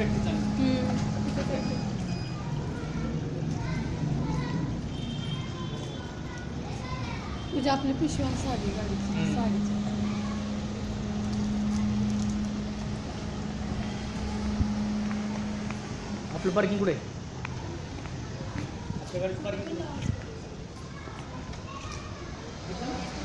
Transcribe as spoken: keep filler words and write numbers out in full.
तुझी आपली पिशवी आणि साडी गाडीची साडीची आपलं पार्किंग कुठे आहे? आपल्या गाडीचं पार्किंग कुठे आहे?